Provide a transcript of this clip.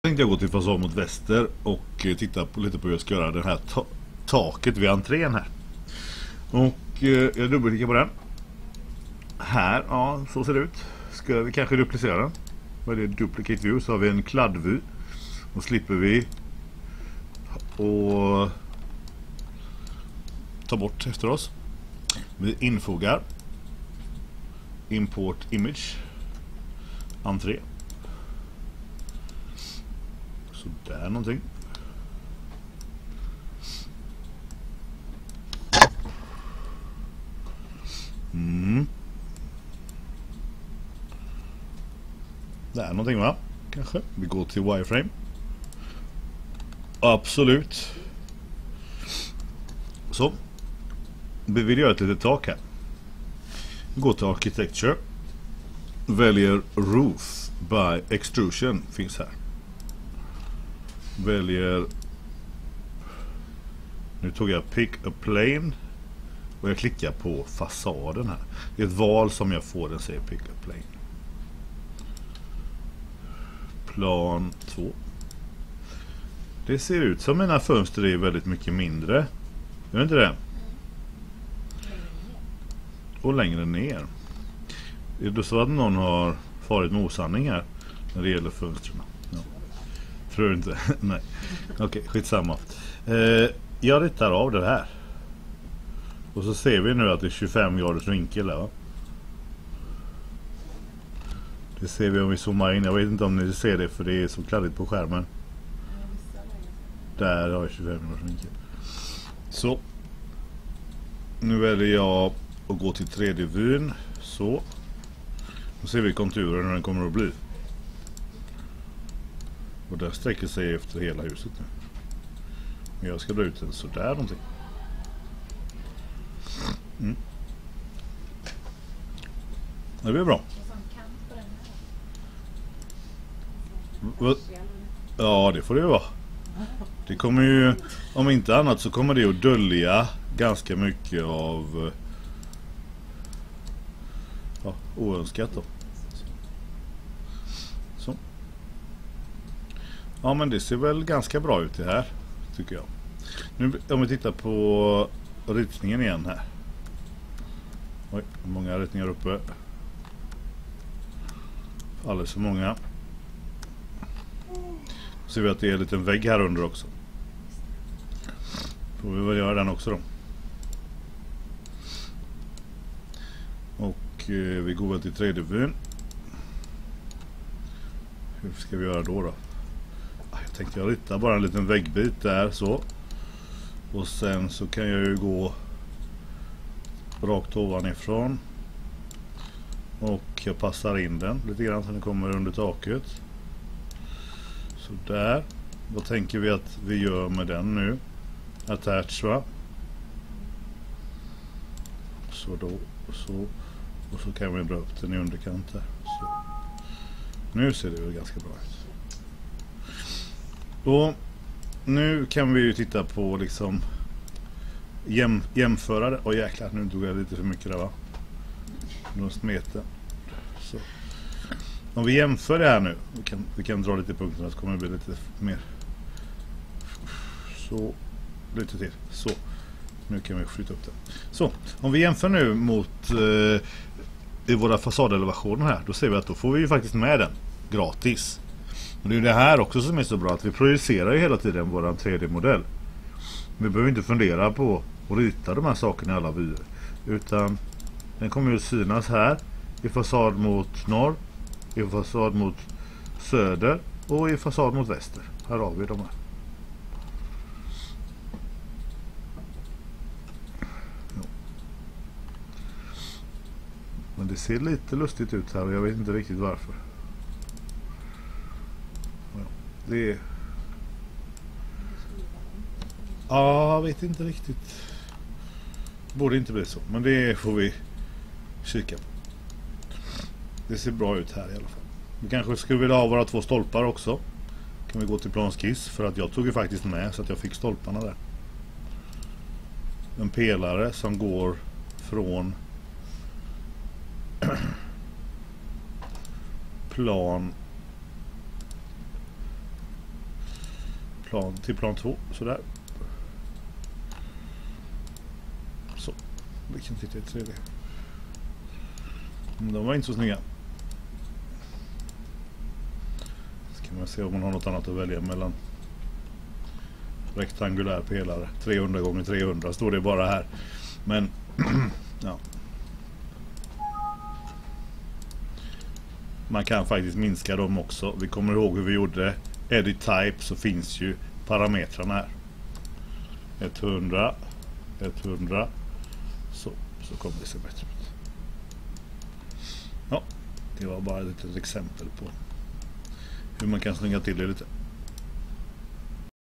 Tänkte jag gå till fasad mot väster och titta på, lite på hur jag ska göra det här taket vid entrén här. Och jag dubbelklickar på den. Här, ja, så ser det ut. Ska vi kanske duplicera den? Vad är det? Duplicate view, så har vi en kladdvy. Och slipper vi och ta bort efter oss. Vi infogar import image entré. Så där någonting. Där någonting, va? Kanske. Vi går till wireframe. Absolut. Så. Vi vill göra ett litet tak här. Gå till architecture. Väljer roof by extrusion. Finns här. Väljer. Nu tog jag pick a plane. Och jag klickar på fasaden här. Det är ett val som jag får. Den säger pick a plane. Plan 2. Det ser ut som mina fönster är väldigt mycket mindre. Gör inte det? Och längre ner. Är det så att någon har farit med osanning här när det gäller fönstren? Ja. Tror inte. Nej. Okej, skitsamma. Jag ritar av det här. Och så ser vi nu att det är 25 graders vinkel där, va? Det ser vi om vi zoomar in. Jag vet inte om ni ser det för det är så kladdigt på skärmen. Där har jag 25 graders vinkel. Så. Nu väljer jag att gå till 3D-vyn. Så. Nu ser vi konturen hur den kommer att bli. Och den sträcker sig efter hela huset nu. Men jag ska dra ut den så där någonting. Det blir bra. Ja, det får det vara. Det kommer ju, om inte annat så kommer det att dölja ganska mycket av oönskat då. Så. Ja, men det ser väl ganska bra ut det här, tycker jag. Nu om vi tittar på ritningen igen här. Oj, många ritningar uppe. Alldeles för många. Så ser vi att det är en liten vägg här under också. Får vi väl göra den också då. Och vi går väl till 3D-vyn. Hur ska vi göra då? Jag tänkte jag ritar bara en liten väggbit där så. Och sen så kan jag ju gå rakt ovanifrån. Och jag passar in den lite grann så den kommer under taket. Så där. Vad tänker vi att vi gör med den nu? Attach, va? Så då. Så. Och så kan vi dra upp den i underkant här. Så. Nu ser det väl ganska bra ut. Och nu kan vi ju titta på liksom jämföra det. Åh jäklar, nu tog jag lite för mycket där, va? Någon smete. Så. Om vi jämför det här nu. Vi kan dra lite punkterna så kommer det bli lite mer. Så. Lite till. Så. Nu kan vi flytta upp det. Så. Om vi jämför nu mot i våra fasadelevationer här. Då ser vi att då får vi ju faktiskt med den. Gratis. Och det är det här också som är så bra. Att vi projicerar ju hela tiden våran 3D-modell. Vi behöver inte fundera på att rita de här sakerna i alla vyer. Utan den kommer ju synas här. I fasad mot norr. I fasad mot söder. Och i fasad mot väster. Här har vi de här. Ja. Men det ser lite lustigt ut här. Och jag vet inte riktigt varför. Ja. Det är... Ja, jag vet inte riktigt. Borde inte bli så. Men det får vi kika på. Det ser bra ut här i alla fall. Vi kanske skulle vilja ha våra 2 stolpar också. Kan vi gå till planskiss. För att jag tog ju faktiskt med så att jag fick stolparna där. En pelare som går från till plan 2, sådär. Så, vi kan titta i 3D. De var inte så snygga. Så kan man se om man har något annat att välja mellan. Rektangulär pelare, 300 gånger 300 står det bara här. Men, ja. Man kan faktiskt minska dem också. Vi kommer ihåg hur vi gjorde det. Edit type, så finns ju parametrarna här. 100, 100. Så kommer det se bättre ut. Ja, det var bara ett litet exempel på hur man kan slänga till det lite.